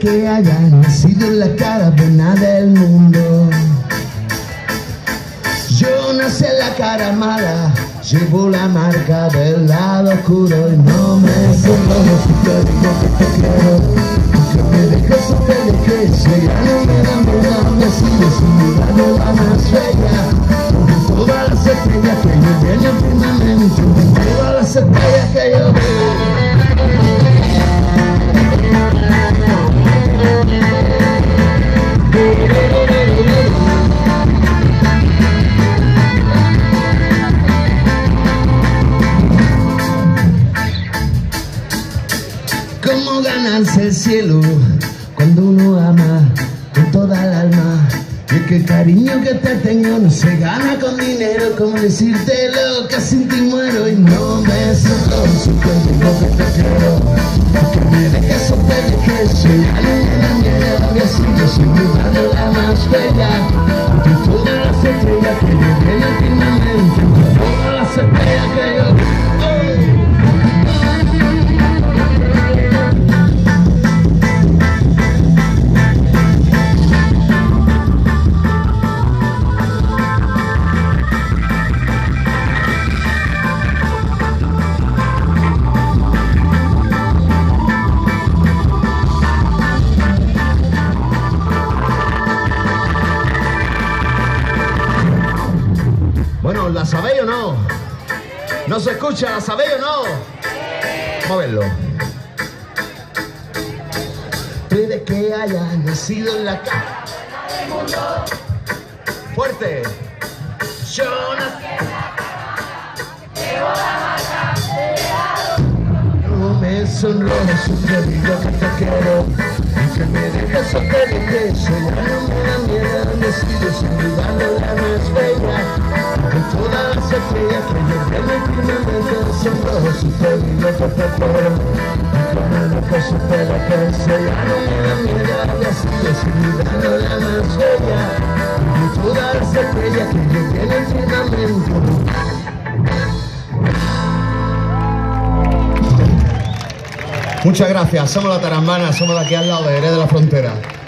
que haya nacido en la caravana del mundo. Yo nací en la cara mala, llevo la marca del lado oscuro y no me sonrojo si te digo que te quiero. Que me dejes o te dejes, ya no me da miedo, me sigo sin duda no la más bella. Porque todas las estrellas que yo veo en el firmamento, todas las estrellas que yo veo. ¿Cómo ganarse el cielo cuando uno ama con toda el alma? Y que el cariño que te tengo no se gana con dinero. Como decírtelo que sin ti muero y no me sonrojo si te digo que te quiero. Que me dejes o te dejes, ya no me da miedo, me sigo sin duda no la más bella. De todas las estrellas que yo veo en el firmamento, todas las estrellas que yo veo. Bueno, ¿la sabéis o no? ¿No se escucha? ¿La sabéis o no? Vamos a verlo. Puede que haya nacido en la cara del mundo. Fuerte. Yo nací en la cara, llevo la marca del lado. No me sonrojo si te digo que te quiero. Y que me dejes o te dejes, ya no me da miedo, me sigo sin duda no la más bella. De todas las estrellas que yo veo en el firmamento, sonrojo si te digo que te quiero. Y que me dejes o te dejes, ya no me da miedo, me sigo sin duda no la más bella. De todas las estrellas que yo veo en el firmamento. Muchas gracias, somos la Tarambana, somos de aquí al lado de Jerez de la Frontera.